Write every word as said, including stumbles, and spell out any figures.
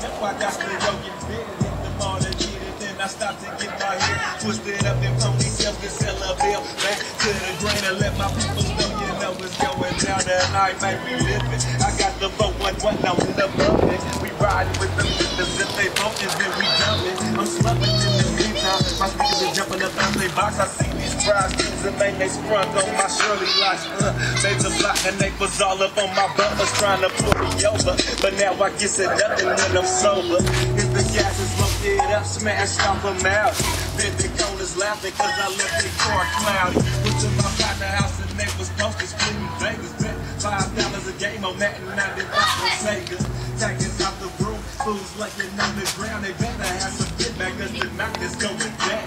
know I got to go get bit. Hit the mall to get it, then I stop to get my head twisted up in ponytails to sell a bill. Back to the drain and let my people know, you know what's going down tonight, make me live it. I got the vote one one out in the bucket. We riding with the business, if they focus, then we jumping. I'm slumping in the meantime, my speakers are jumping up out they box. I see these prize kids and they they sprung on my Shirley locks. Uh, they the block and they was all up on my buttons trying to pull me over. But now I guess it nothing when I'm sober. If the gas is loaded up, smash off a mouth. Then the corners laughing cause I left their car cloudy. Went to my partner house and they was posted splitting Vegas. Bet five dollars a game on that and ninety-five on Sega. Tagging out the room, fools laying on the ground. They better have some get back cause the night is going down.